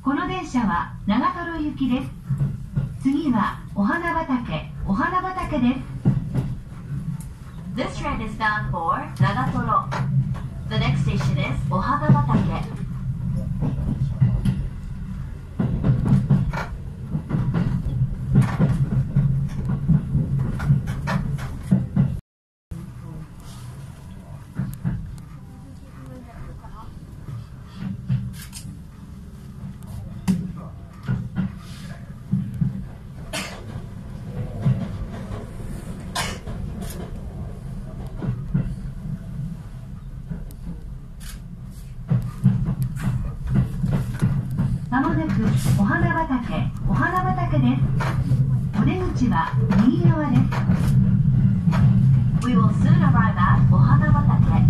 この電車は長瀞行きです。次はお花畑です。 This train is bound for Nagatoro. The next station is Ohanabatake. まもなくお花畑です。お出口は右側です。 We will soon arrive at Ohanabatake.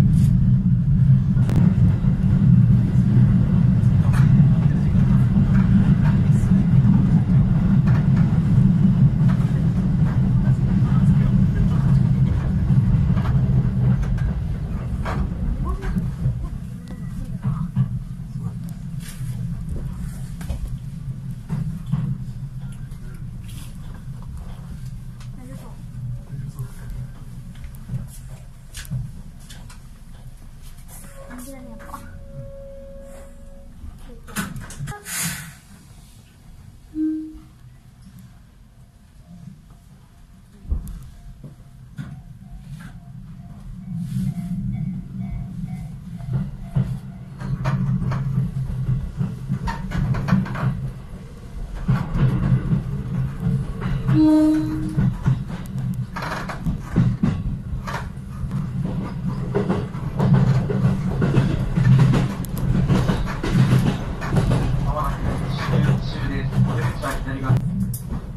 まもなく終です。お出口は左側。